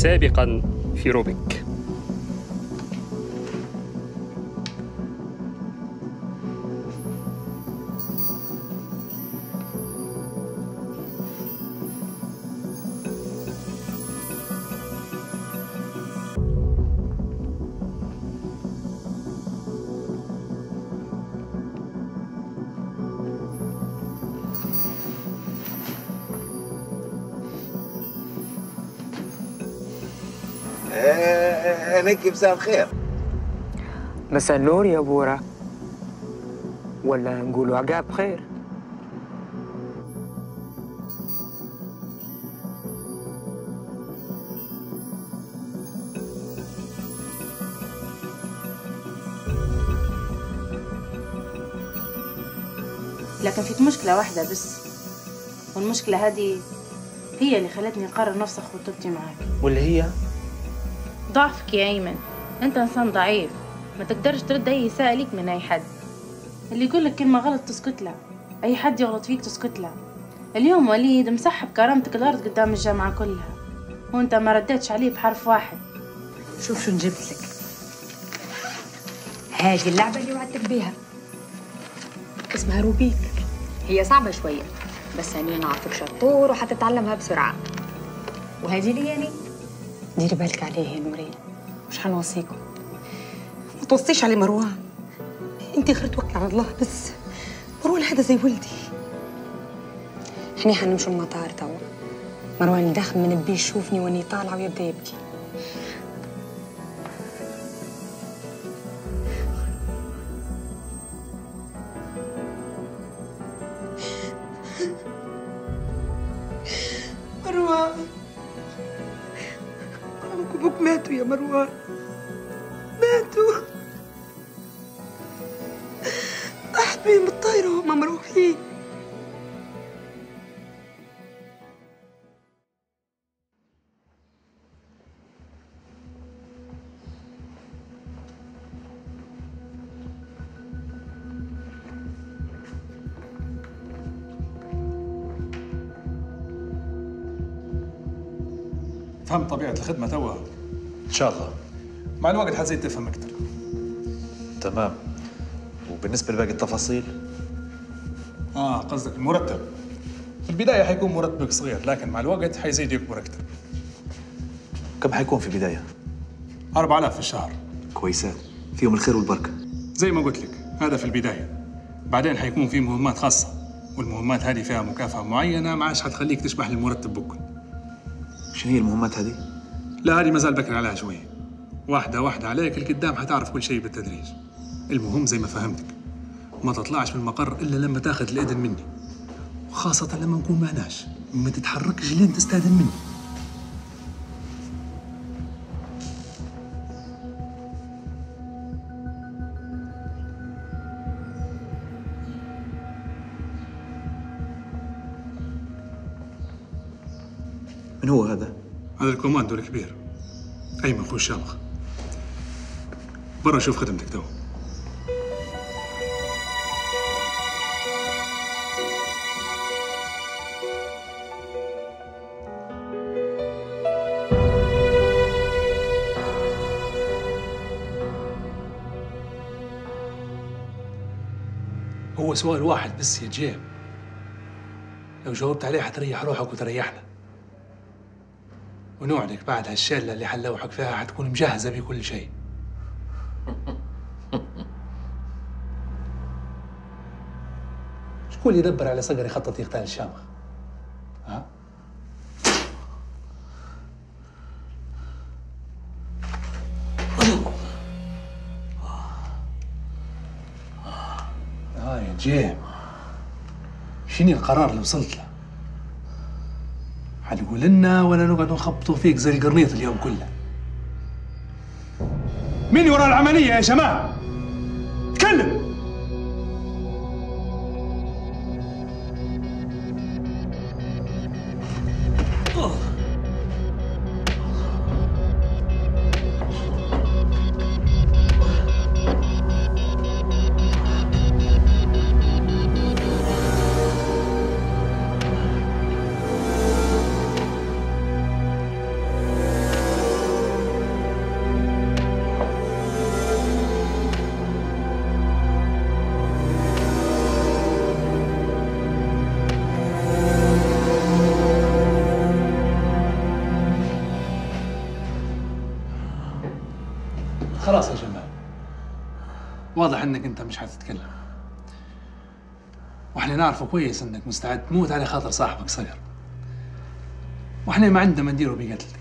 سابقا في روبيك. هيك مساء الخير. مساء النور يا بورا، ولا نقولوا عقاب خير. لكن فيك مشكلة واحدة بس، والمشكلة هذه هي اللي خلتني أقرر نفسخ خطوبتي معاك. واللي هي ضعفك يا أيمن، أنت إنسان ضعيف، ما تقدرش ترد أي إساءة ليك من أي حد. اللي يقول لك كلمة غلط تسكت له، أي حد يغلط فيك تسكت له. اليوم وليد مسحب كرامتك الأرض قدام الجامعة كلها، وأنت ما رديتش عليه بحرف واحد. شوف شو نجيب لك، هذه اللعبة اللي وعدتك بيها اسمها روبيك. هي صعبة شوية بس أنا نعرفك شطور وحتتعلمها بسرعة. وهذه لي يعني ديري بالك عليه يا نورين، مش حنوصيكم. ما توصيش علي مروان، انت غير توكلي على الله بس. مروان هذا زي ولدي. احنا حنمشوا المطار توا. مروان داخل من بيه يشوفني واني طالعة ويبدا يبكي. مروان أبوك وأبوك ماتوا يا مروان، ماتوا. طاحت بيهم الطايرة وهم مروحين. فهمت طبيعة الخدمة توا؟ إن شاء الله. مع الوقت حتزيد تفهم أكثر. تمام. وبالنسبة لباقي التفاصيل؟ قصدك المرتب. في البداية حيكون مرتبك صغير، لكن مع الوقت حيزيد يكبر أكثر. كم حيكون في البداية؟ 4000 في الشهر. كويسات، فيهم الخير والبركة. زي ما قلت لك، هذا في البداية. بعدين حيكون في مهمات خاصة، والمهمات هذه فيها مكافأة معينة ما عادش حتخليك تشبح للمرتب بكل. شنو هي المهمات هذه؟ لا هذه مازال بكري عليها شوية. واحدة واحدة عليك القدام حتعرف كل شيء بالتدريج. المهم زي ما فهمتك، ما تطلعش من المقر إلا لما تاخذ الإذن مني، وخاصة لما نكون معناش. ما تتحركش لين تستأذن مني. من هو هذا؟ هذا الكوماندو الكبير أيمن خوي الشامخ. برا شوف خدمتك تو. هو سؤال واحد بس يا جيم، لو جاوبت عليه حتريح روحك وتريحنا، ونوعدك بعد هالشلة اللي حنلوحك فيها حتكون مجهزة بكل شيء. شكون اللي يدبر على صقر يخطط يقتل الشامخ؟ ها؟ يا جيم، شنو القرار اللي وصلت له؟ حتقول لنا ولا نقعد نخبطوا فيك زي القرنيط اليوم كله؟ مين وراء العملية يا شباب؟ تكلم! واضح انك انت مش حتتكلم، واحنا نعرف كويس انك مستعد تموت على خاطر صاحبك صقر، واحنا ما عندنا ما نديروا بقتلك.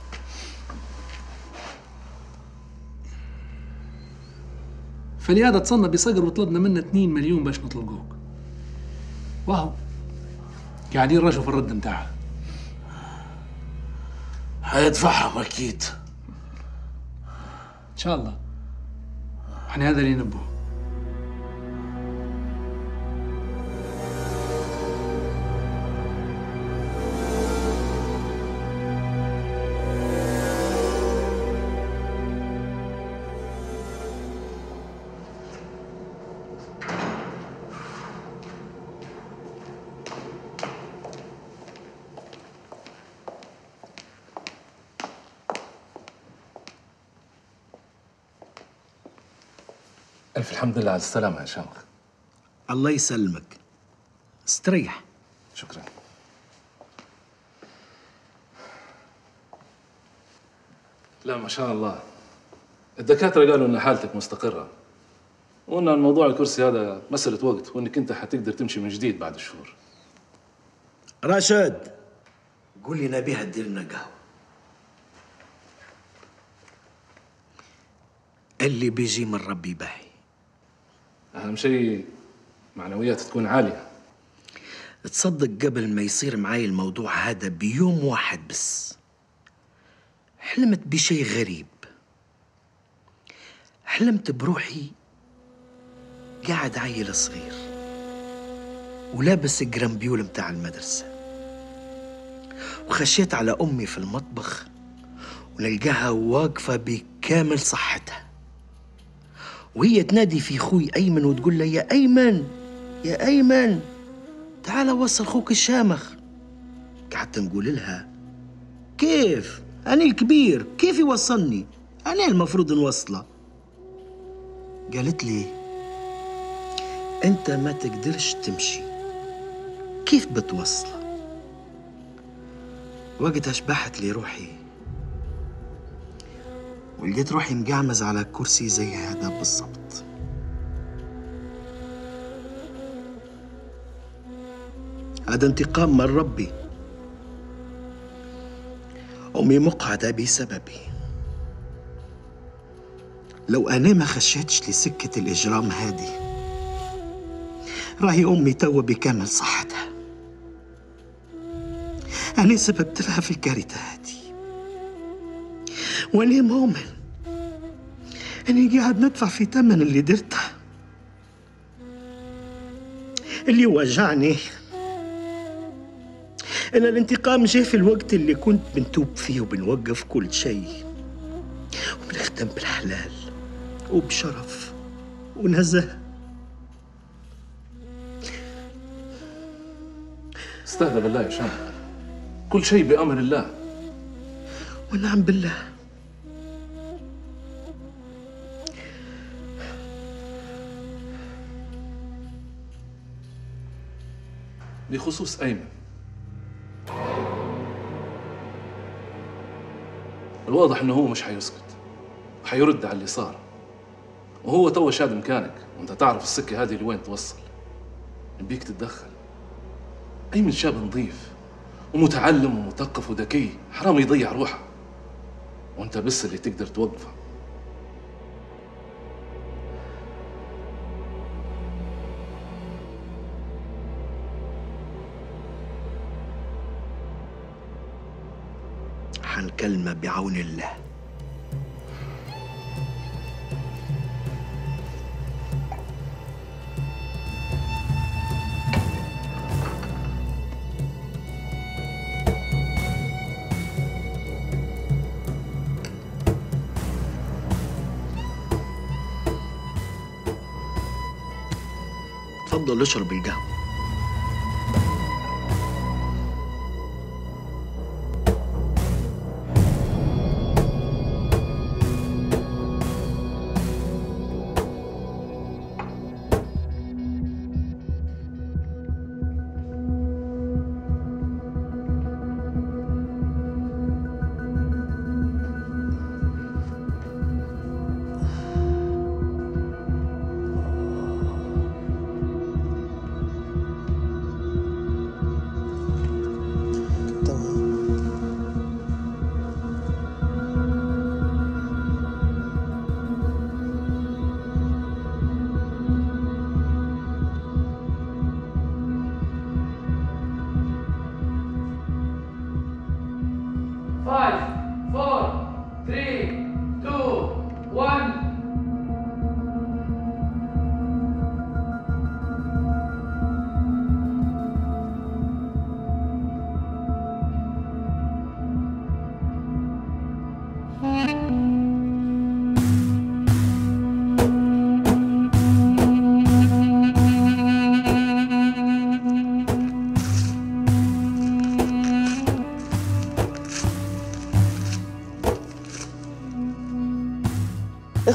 فلهذا اتصلنا بصقر وطلبنا منه 2 مليون باش نطلقوك، واهو قاعدين نرجوا في الرد نتاعها. حيدفعهم اكيد ان شاء الله، احنا هذا اللي نبوه. ألف الحمد لله على السلامة يا شامخ. الله يسلمك، استريح. شكرا. لا ما شاء الله، الدكاترة قالوا إن حالتك مستقرة، وإن الموضوع الكرسي هذا مسألة وقت، وإنك أنت حتقدر تمشي من جديد بعد شهور. راشد، قول لي نبيها تدير لنا قهوة. اللي بيجي من ربي باهي. أهم شيء معنويات تكون عالية. تصدق قبل ما يصير معاي الموضوع هذا بيوم واحد بس حلمت بشيء غريب. حلمت بروحي قاعد عيل صغير ولابس الجرامبيول متاع المدرسة، وخشيت على أمي في المطبخ ونلقاها واقفة بكامل صحتها، وهي تنادي في خوي أيمن وتقول له يا أيمن يا أيمن تعال وصل خوك الشامخ. قعدت نقول لها كيف؟ أنا الكبير كيف يوصلني؟ أنا المفروض نوصله. قالت لي أنت ما تقدرش تمشي، كيف بتوصله؟ وقتها شبحت لي روحي ولقيت روحي مقعمز على كرسي زي هذا بالضبط. هذا انتقام من ربي. أمي مقعدة بسببي. لو أنا ما خشيتش لسكة الإجرام هذه راهي أمي توا بكامل صحتها. أنا سببت لها في الكارثة هذه، وأنا مؤمن أني قاعد ندفع في ثمن اللي درته. اللي وجعني إن الانتقام جاء في الوقت اللي كنت بنتوب فيه وبنوقف كل شيء وبنخدم بالحلال وبشرف ونزه. استهدى بالله يا شامخ، كل شيء بأمر الله. ونعم بالله. بخصوص أيمن، الواضح إنه هو مش حيسكت، حيرد على اللي صار، وهو تو شاد مكانك، وأنت تعرف السكة هذه لوين توصل. نبيك تتدخل. أيمن شاب نظيف ومتعلم ومثقف وذكي، حرام يضيع روحه، وأنت بس اللي تقدر توقفه. حنكلمه بعون الله. تفضل اشرب القهوة.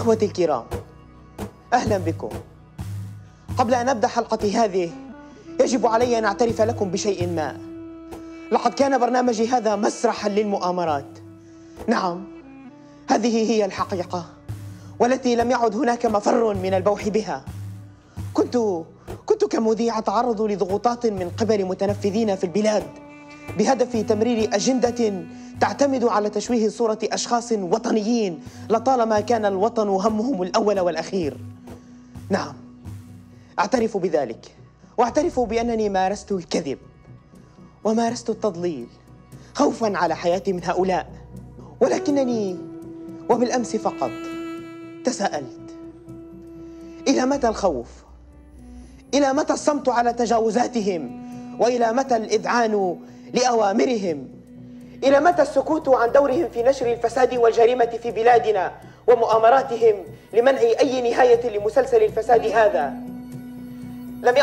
إخوتي الكرام، أهلا بكم. قبل أن أبدأ حلقتي هذه يجب علي أن أعترف لكم بشيء ما. لقد كان برنامجي هذا مسرحاً للمؤامرات. نعم، هذه هي الحقيقة، والتي لم يعد هناك مفر من البوح بها. كنت كمذيع أتعرض لضغوطات من قبل متنفذين في البلاد بهدف تمرير أجندة تعتمد على تشويه صورة أشخاص وطنيين لطالما كان الوطن همهم الأول والأخير. نعم، أعترف بذلك، وأعترف بأنني مارست الكذب ومارست التضليل خوفاً على حياتي من هؤلاء. ولكنني وبالأمس فقط تساءلت: إلى متى الخوف؟ إلى متى الصمت على تجاوزاتهم؟ وإلى متى الإذعان لأوامرهم؟ إلى متى السكوت عن دورهم في نشر الفساد والجريمة في بلادنا ومؤامراتهم لمنع أي نهاية لمسلسل الفساد هذا؟ لم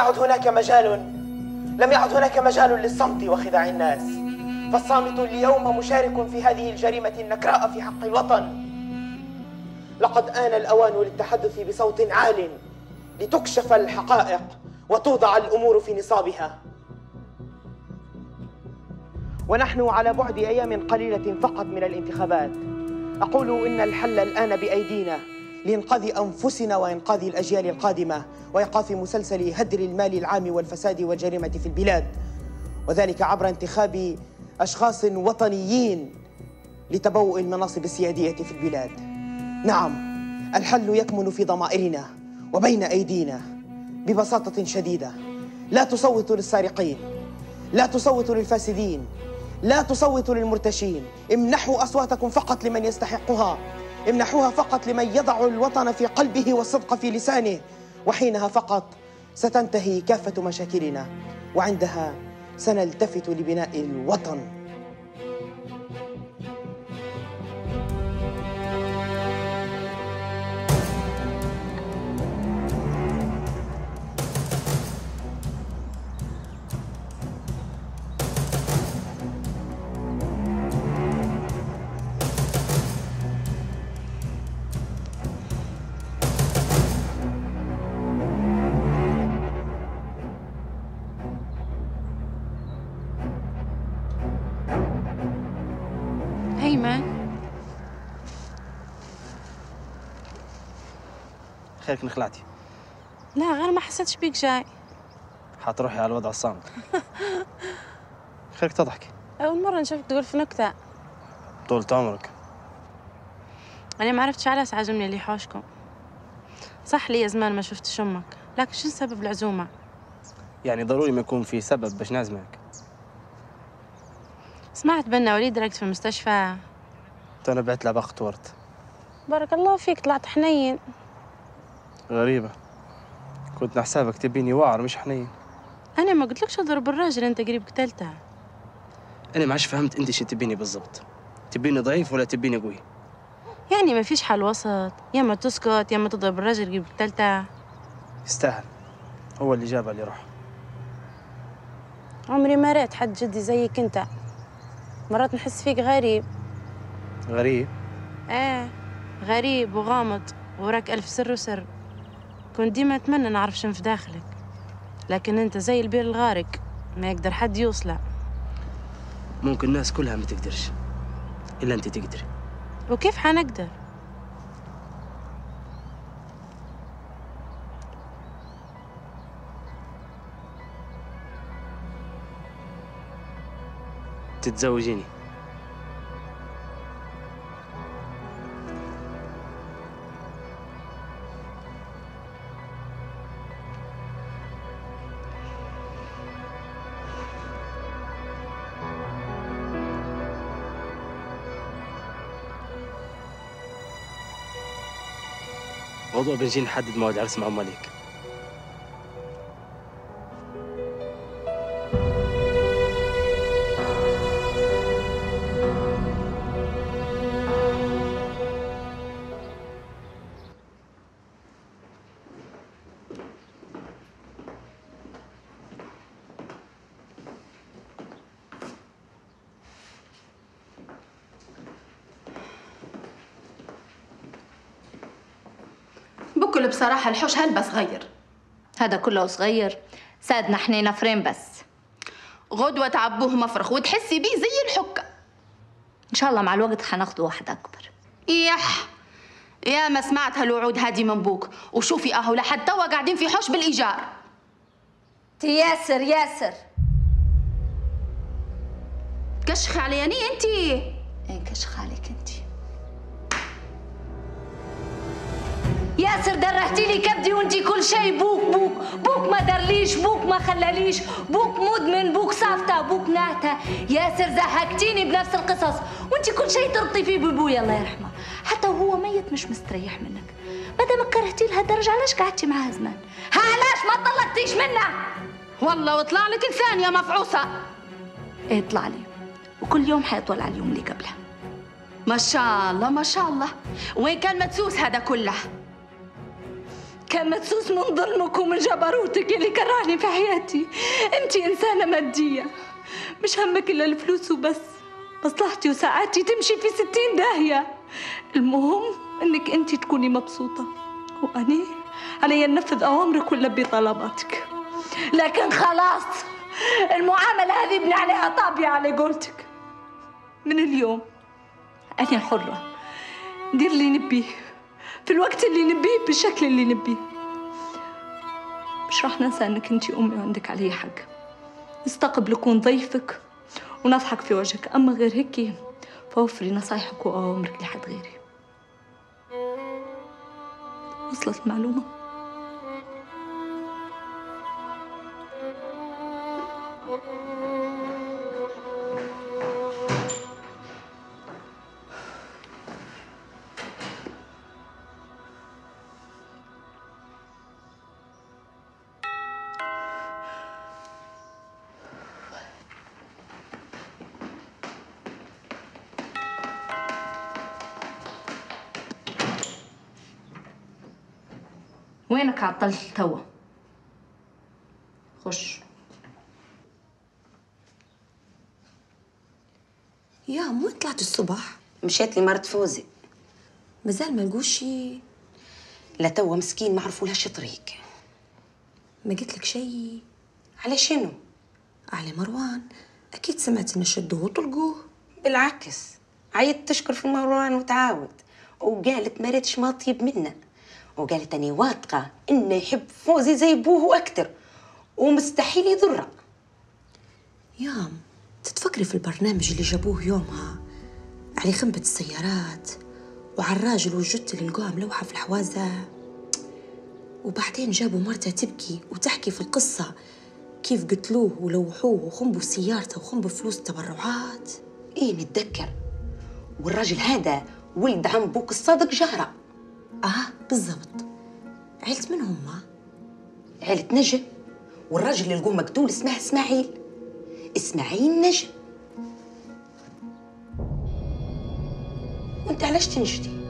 يعد هناك مجال للصمت وخداع الناس، فالصامت اليوم مشارك في هذه الجريمة النكراء في حق الوطن. لقد آن الأوان للتحدث بصوت عال لتكشف الحقائق وتوضع الأمور في نصابها. ونحن على بعد أيام قليلة فقط من الانتخابات. أقول إن الحل الآن بأيدينا لإنقاذ أنفسنا وإنقاذ الأجيال القادمة وإيقاف مسلسل هدر المال العام والفساد والجريمة في البلاد، وذلك عبر انتخاب أشخاص وطنيين لتبوء المناصب السيادية في البلاد. نعم، الحل يكمن في ضمائرنا وبين أيدينا. ببساطة شديدة، لا تصوتوا للسارقين، لا تصوتوا للفاسدين، لا تصوتوا للمرتشين. امنحوا أصواتكم فقط لمن يستحقها، امنحوها فقط لمن يضع الوطن في قلبه والصدق في لسانه، وحينها فقط ستنتهي كافة مشاكلنا، وعندها سنلتفت لبناء الوطن. خيرك نخلعتي؟ لا، غير ما حسيتش بيك جاي. حتروحي على الوضع الصامت. خيرك تضحكي؟ أول مرة نشوفك تقول في نكتة. طولة عمرك. أنا ما عرفتش علاش عجبني اللي حوشكم. صح لي زمان ما شفتش أمك، لكن شو سبب العزومة؟ يعني ضروري ما يكون في سبب باش نعزمك. سمعت بأن وليد راكد في المستشفى. أنا بعت له بخت ورد. بارك الله فيك، طلعت حنين. غريبة، كنت نحسابك تبيني واعر مش حنين. أنا ما قلتلكش اضرب الراجل، أنت قريب قتلته. أنا ما عادش فهمت أنت شو تبيني بالضبط، تبيني ضعيف ولا تبيني قوي؟ يعني ما فيش حل وسط، يا ما تسكت يا ما تضرب الراجل قريب قتلته. يستاهل، هو اللي جاب اللي راح. عمري ما رأيت حد جدي زيك أنت، مرات نحس فيك غريب. غريب؟ إيه، غريب وغامض وراك ألف سر وسر. كنت ديما أتمنى نعرف شنو في داخلك، لكن أنت زي البير الغارق ما يقدر حد يوصله. ممكن الناس كلها ما تقدرش إلا أنت تقدري. وكيف حنقدر؟ تتزوجيني. موضوع بنجي نحدد موعد عرس مع أم مليك. بكل بصراحة الحوش هلبة صغير. هذا كله صغير، سادنا احنا نفرين بس. غدوة تعبوه مفرخ وتحسي بيه زي الحكة. ان شاء الله مع الوقت حناخده واحد اكبر. يا ما سمعت هالوعود هادي من بوك، وشوفي اهو لحد توا قاعدين في حوش بالايجار. ياسر كشخي علياني انتي. كشخ عليك انتي. ياسر درهتي لي كبدي وانتي كل شيء بوك ما درليش، بوك ما خلاليش، بوك مدمن، بوك صافته، بوك ناهته. ياسر زهقتيني بنفس القصص وانتي كل شيء تربطي فيه بابويا الله يرحمه، حتى وهو ميت مش مستريح منك. مادام كرهتي لهالدرجه علاش قعدتي معاه زمان؟ علاش ما طلقتيش منه؟ والله وطلع لك لسان يا مفعوصه. ايه طلع لي، وكل يوم حيطول على اليوم اللي قبله. ما شاء الله ما شاء الله. وين كان مدسوس هذا كله؟ كان مدسوس من ظلمك ومن جبروتك اللي كرهني في حياتي. انت انسانه ماديه، مش همك الا الفلوس وبس. مصلحتي وسعادتي تمشي في 60 داهيه. المهم انك انت تكوني مبسوطه، واني علي ننفذ اوامرك ونلبي طلباتك. لكن خلاص المعامله هذه بني عليها طابيه على قولتك. من اليوم انا حره، ندير اللي نبيه في الوقت اللي نبيه بالشكل اللي نبيه. مش راح ننسى انك انتي امي وعندك علي حق. نستقبلك ونضيفك ونضحك في وجهك، اما غير هيك فوفري نصايحك واوامرك لحد غيري. وصلت المعلومه؟ وينك عطلت توا؟ خش. يا مو طلعت الصبح؟ مشيت لي مرت فوزي. مازال ما لقوش شي؟ لا توا مسكين ما عرفولهاش طريق. ما قلت لك شي؟ على شنو؟ على مروان. اكيد سمعت ان شدوه وطلقوه. بالعكس عيت تشكر في مروان وتعاود، وقالت ما ريتش ما طيب منا، وقالت اني واثقه انه يحب فوزي زي بوه واكثر ومستحيل يضره. يام تتفكري في البرنامج اللي جابوه يومها على خنبة السيارات وعلى الراجل والجثة اللي لقوها ملوحة في الحوازة، وبعدين جابوا مرته تبكي وتحكي في القصة كيف قتلوه ولوحوه وخنبوا سيارته وخنبوا فلوس التبرعات؟ ايه نتذكر. والراجل هذا ولد عم بوك الصادق جهرة. بالضبط. عيلة من هم؟ عيلة نجم. والراجل اللي لقوه مقتول اسمه اسماعيل نجم. وانت علاش تنجدي؟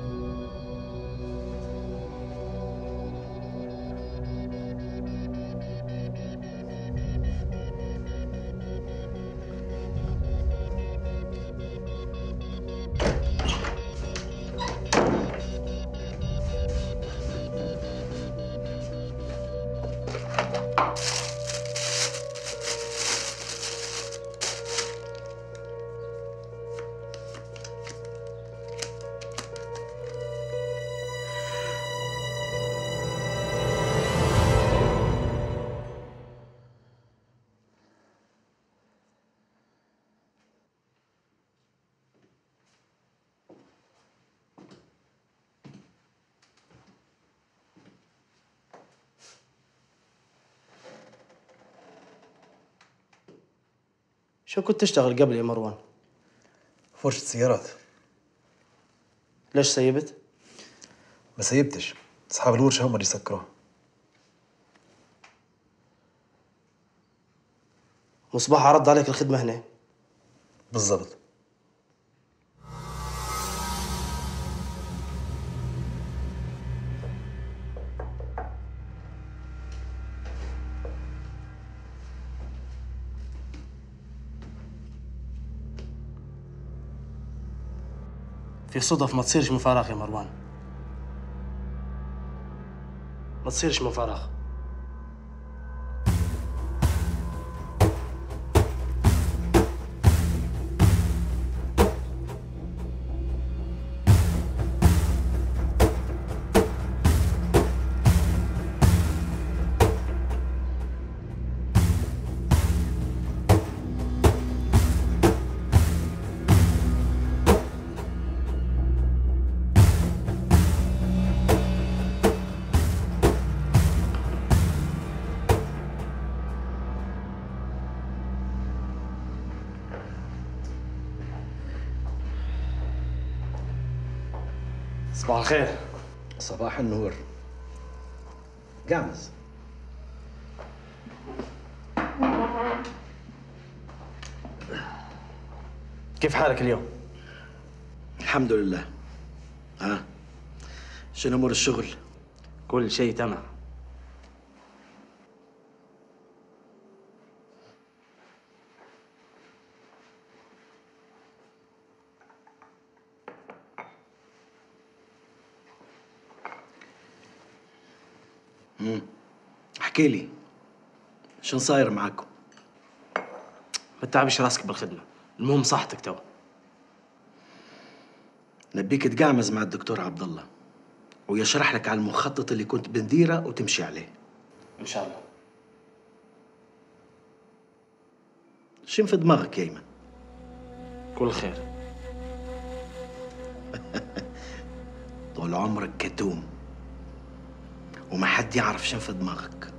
شو كنت تشتغل قبل يا مروان؟ فرشة سيارات. ليش سيبت؟ ما سيبتش، أصحاب الورشة هم اللي سكروها. مصباح عرض عليك الخدمة هنا. بالضبط. في صدف ما تصيرش من فراغ يا مروان. ما تصيرش من فراغ. صباح الخير. صباح النور. قامز. كيف حالك اليوم؟ الحمد لله. ها شنو امور الشغل؟ كل شيء تمام. احكي لي شو صاير معاكم؟ ما تتعبش راسك بالخدمة، المهم صحتك توا. نبيك تقعمز مع الدكتور عبد الله ويشرح لك على المخطط اللي كنت بنديره وتمشي عليه. ان شاء الله. شن في دماغك يا ايمن؟ كل خير. طول عمرك كتوم وما حد يعرف شن في دماغك.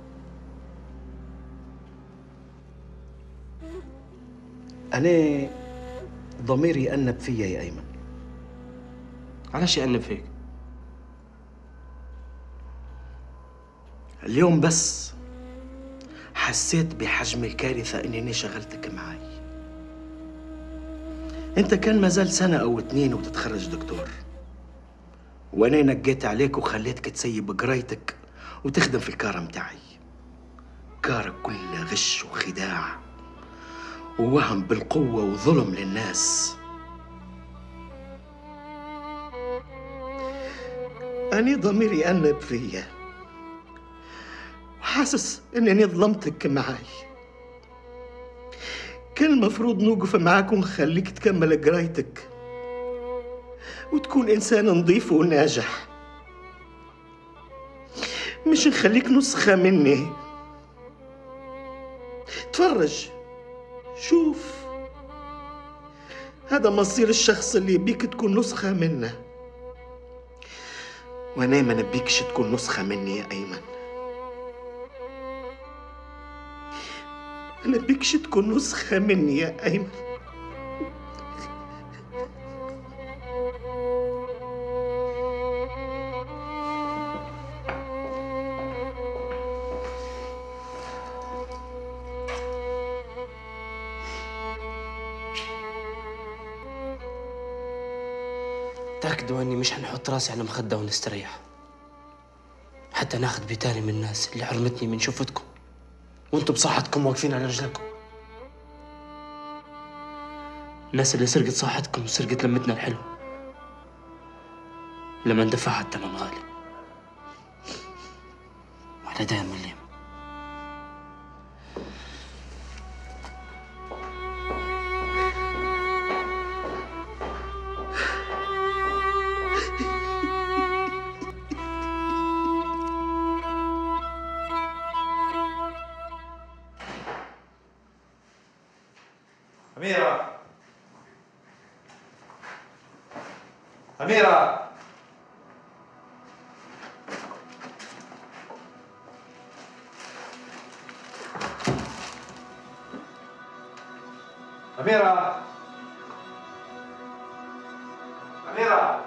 أنا ضميري يأنب فيا يا أيمن. علاش يأنب فيك؟ اليوم بس حسيت بحجم الكارثة إنني شغلتك معي. أنت كان مازال سنة أو 2 وتتخرج دكتور، وأنا نقيت عليك وخليتك تسيب قرايتك وتخدم في الكارة متاعي. كارة كلها غش وخداع ووهم بالقوة وظلم للناس. أنا ضميري يأنب فيا وحاسس إنني ظلمتك معاي. كان المفروض نوقف معاك ونخليك تكمل قرايتك وتكون إنسان نظيف وناجح، مش نخليك نسخة مني. تفرج شوف، هذا مصير الشخص اللي يبيك تكون نسخة منه، وأنا ما نبيكش تكون نسخة مني يا أيمن. ما نبيكش تكون نسخة مني يا أيمن. تأكدوا أني مش هنحط راسي على مخدة ونستريح حتى ناخذ بتاني من الناس اللي حرمتني من شوفتكم وانتم بصحتكم واقفين على رجلكم. الناس اللي سرقت صحتكم وسرقت لمتنا الحلوة لما اندفعها الثمن غالي، وعلى دايم مليم. أميرة، أميرة، أميرة، أميرة،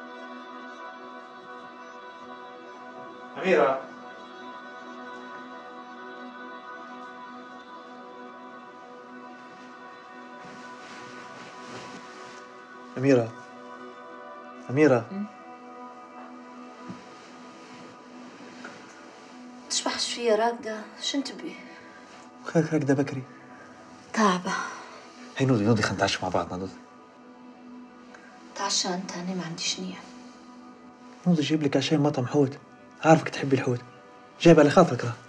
أميرة، أميرة، أميرة، تشبحش فيا راقدة، شن تبي؟ خيرك راقدة بكري؟ تعبة. هي نوضي نوضي خلينا نتعشى مع بعضنا. نوضي تعشى انت، انا ما عنديش نية. نوضي جيب لك عشاء مطعم حوت، عارفك تحبي الحوت. جايب على خاطرك راه.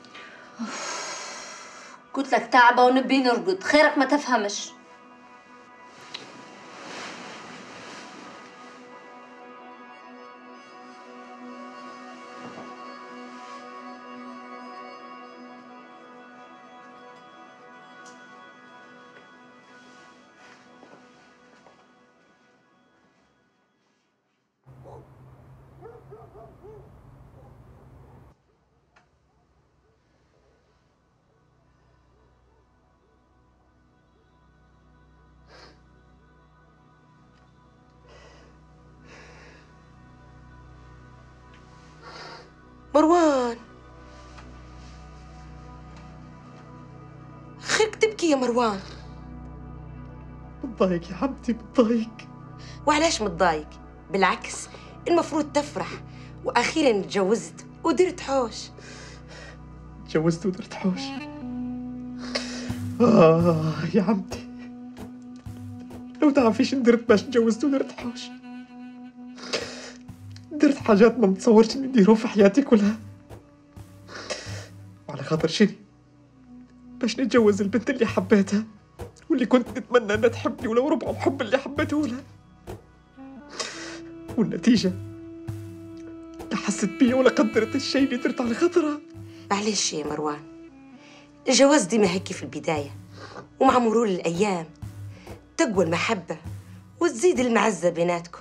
قلت لك تعبة ونبي نرقد، خيرك ما تفهمش. مروان، خيرك تبكي يا مروان؟ متضايق يا عمتي، متضايق. وعلاش متضايق؟ بالعكس، المفروض تفرح، واخيرا تجوزت ودرت حوش. تجوزت ودرت حوش. يا عمتي، لو تعرفيش ندرت باش تجوزت ودرت حوش. درت حاجات ما متصورش اني نديرهم في حياتي كلها. وعلى خاطر شني؟ باش نتجوز البنت اللي حبيتها واللي كنت نتمنى انها تحبني ولو ربع الحب اللي حبيته لها. والنتيجة لا حست بيا ولا قدرت الشيء اللي درت على خاطرها. معلش يا مروان، الجواز ديما هيك في البداية، ومع مرور الأيام تقوى المحبة وتزيد المعزة بيناتكم.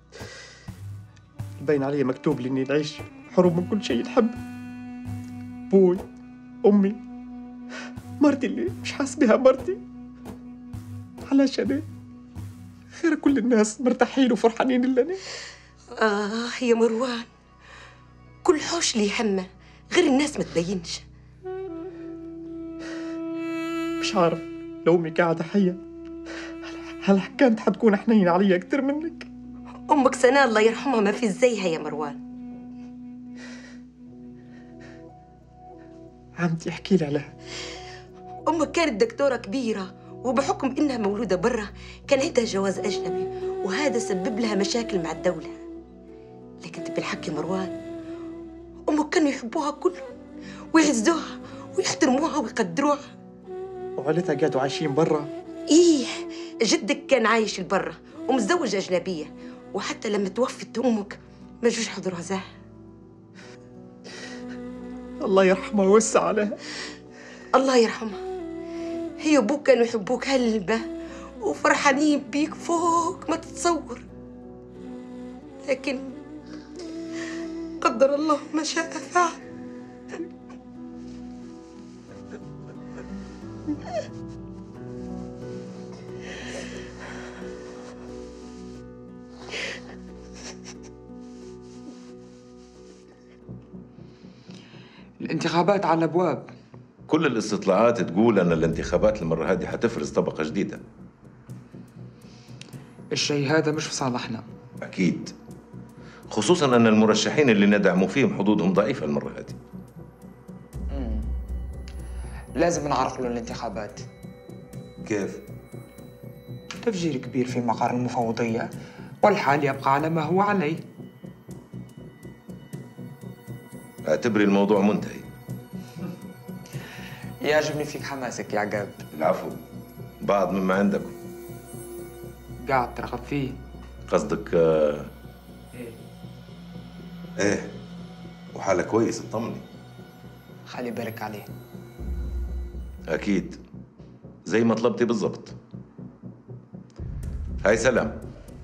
باين علي مكتوب لي اني نعيش حروم من كل شيء نحب. بوي، امي، مرتي اللي مش حاس بها مرتي. علاش انا؟ خير كل الناس مرتاحين وفرحانين الا انا. يا مروان، كل حوش لي همه، غير الناس ما تبينش. مش عارف لو امي قاعده حيه هل كانت حتكون حنين علي اكثر منك؟ امك سناء الله يرحمها ما في زيها يا مروان. عمتي احكي لي عليها. امك كانت دكتوره كبيره، وبحكم انها مولوده برا كان عندها جواز اجنبي، وهذا سبب لها مشاكل مع الدوله. لكن تبي الحق يا مروان، امك كانوا يحبوها كله ويعزوها ويحترموها ويقدروها. وعيلتها قاعدوا عايشين برا؟ ايه، جدك كان عايش لبرا ومتزوج اجنبيه، وحتى لما توفت امك ما جوش حضروا عزاها. الله يرحمها ويوسع عليها. الله يرحمها. هي وابوك كانوا يحبوك هلبة وفرحانين بيك فوق ما تتصور، لكن قدر الله ما شاء فعل. الانتخابات على الابواب. كل الاستطلاعات تقول ان الانتخابات المره هذه حتفرز طبقه جديده. الشيء هذا مش في صالحنا. اكيد، خصوصا ان المرشحين اللي ندعموا فيهم حظوظهم ضعيفه المره هذه. لازم نعرقلوا الانتخابات. كيف؟ تفجير كبير في مقر المفوضيه، والحال يبقى على ما هو عليه. اعتبري الموضوع منتهي. يعجبني فيك حماسك يا عقاب. العفو، بعض مما عندكم. قاعد ترغب فيه. قصدك ايه، وحالة كويس، اطمني. خلي بالك عليه. اكيد، زي ما طلبتي بالضبط. هاي سلام.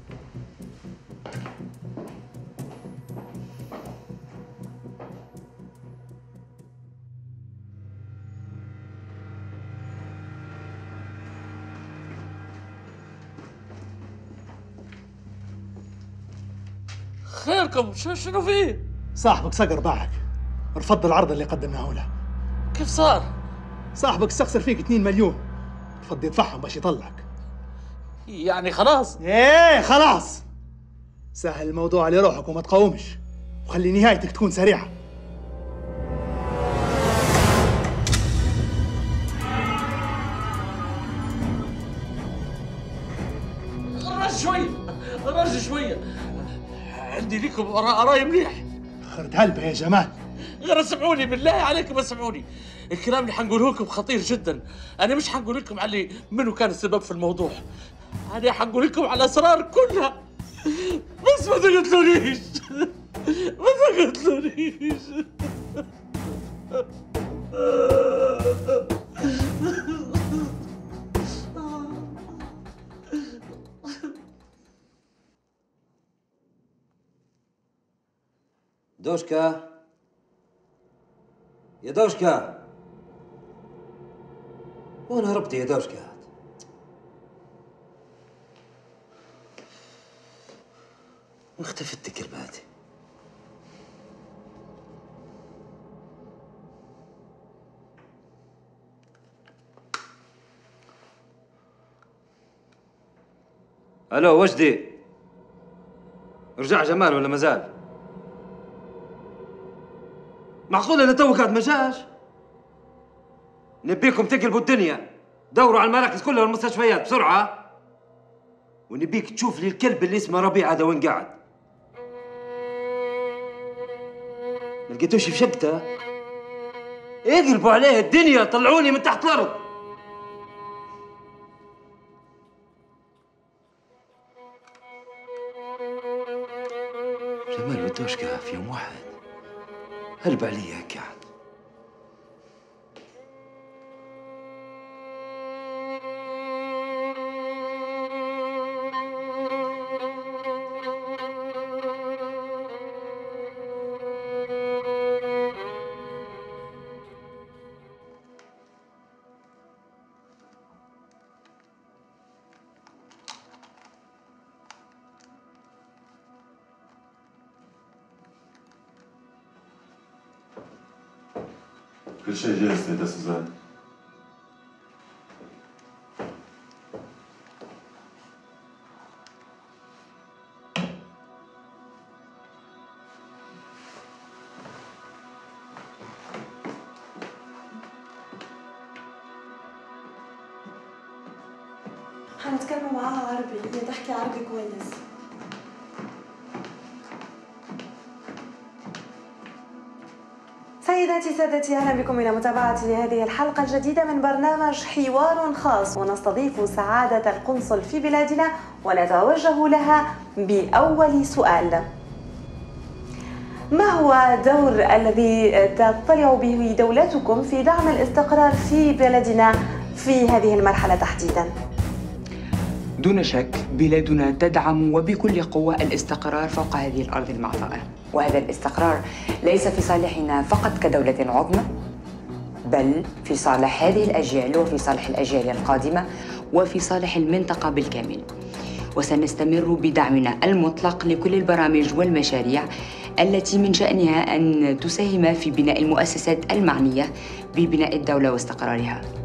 خيركم، شنو فيه؟ صاحبك صقر باعك، رفض العرض اللي قدمناه له. كيف صار؟ صاحبك استخسر فيك 2 مليون، رفض يدفعهم باش يطلعك. يعني خلاص؟ ايه خلاص، سهل الموضوع على روحك وما تقاومش، وخلي نهايتك تكون سريعة. رج شوية، عندي لكم قراية مليح. خرت هلبة يا جمال. اسمعوني بالله عليكم اسمعوني. الكلام اللي حنقوله لكم خطير جدا. انا مش حنقول لكم على منو كان السبب في الموضوع، انا حنقول لكم على الاسرار كلها، بس ما تقتلونيش ما تقتلونيش. دوشكا يا دوشكا، وين هربتي يا دوشكا؟ واختفت كلماتي. الو وجدي، رجع جمال ولا مازال؟ معقول انا تو قاعد ما جاش؟ نبيكم تقلبوا الدنيا، دوروا على المراكز كلها والمستشفيات بسرعه، ونبيك تشوف لي الكلب اللي اسمه ربيع هذا وين قاعد. ما لقيتوش في شقته؟ اقلبوا عليه الدنيا، طلعوني من تحت الارض. جمال بدوش قاعد في يوم واحد هلب علي هيك قاعد. كل شيء جاهز سيدة سوزان. حنتكلموا معاها عربي، هي تحكي عربي كويس. سيداتي سادتي، اهلا بكم الى متابعه هذه الحلقه الجديده من برنامج حوار خاص، ونستضيف سعاده القنصل في بلادنا ونتوجه لها باول سؤال. ما هو الدور الذي تطلع به دولتكم في دعم الاستقرار في بلدنا في هذه المرحله تحديدا؟ دون شك بلادنا تدعم وبكل قوة الاستقرار فوق هذه الأرض المعطاءة، وهذا الاستقرار ليس في صالحنا فقط كدولة عظمى، بل في صالح هذه الأجيال وفي صالح الأجيال القادمة وفي صالح المنطقة بالكامل. وسنستمر بدعمنا المطلق لكل البرامج والمشاريع التي من شأنها أن تساهم في بناء المؤسسات المعنية ببناء الدولة واستقرارها.